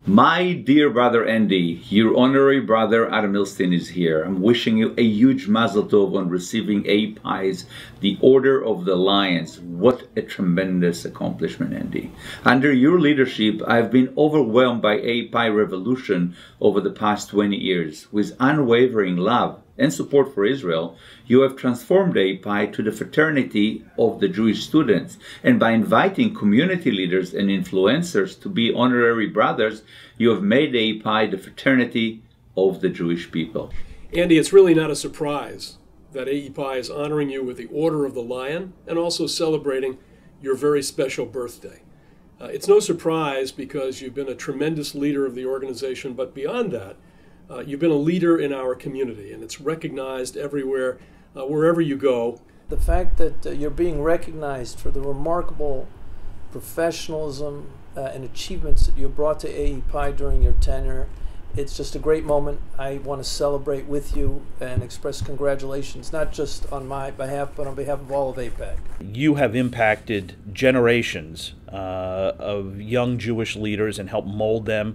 My dear brother Andy, your honorary brother Adam Milstein is here. I'm wishing you a huge mazel tov on receiving API's the Order of the Lions. What a tremendous accomplishment, Andy. Under your leadership, I've been overwhelmed by API revolution over the past 20 years. With unwavering love and support for Israel, you have transformed API to the fraternity of the Jewish students. And by inviting community leaders and influencers to be honorary brothers, you have made API the fraternity of the Jewish people. Andy, it's really not a surprise that API is honoring you with the Order of the Lion and also celebrating your very special birthday. It's no surprise because you've been a tremendous leader of the organization, but beyond that, you've been a leader in our community, and it's recognized everywhere, wherever you go. The fact that you're being recognized for the remarkable professionalism and achievements that you brought to AEPI during your tenure, it's just a great moment. I want to celebrate with you and express congratulations, not just on my behalf, but on behalf of all of APAC. You have impacted generations of young Jewish leaders and helped mold them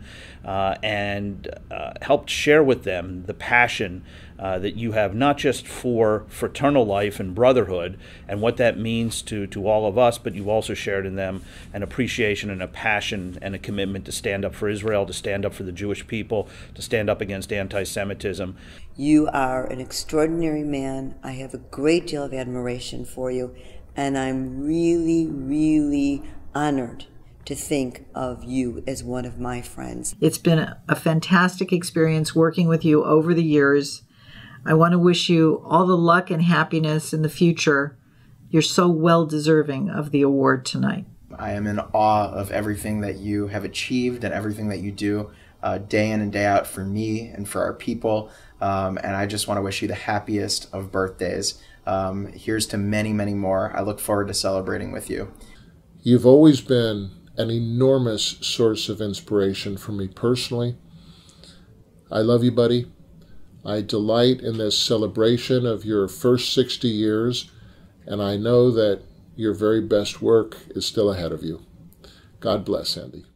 and helped share with them the passion that you have, not just for fraternal life and brotherhood and what that means to all of us, but you've also shared in them an appreciation and a passion and a commitment to stand up for Israel, to stand up for the Jewish people, to stand up against anti-Semitism. You are an extraordinary man. I have a great deal of admiration for you, and I'm really, really honored to think of you as one of my friends. It's been a fantastic experience working with you over the years. I want to wish you all the luck and happiness in the future. You're so well deserving of the award tonight. I am in awe of everything that you have achieved and everything that you do day in and day out for me and for our people. And I just want to wish you the happiest of birthdays. Here's to many, many more. I look forward to celebrating with you. You've always been an enormous source of inspiration for me personally. I love you, buddy. I delight in this celebration of your first 60 years, and I know that your very best work is still ahead of you. God bless, Andy.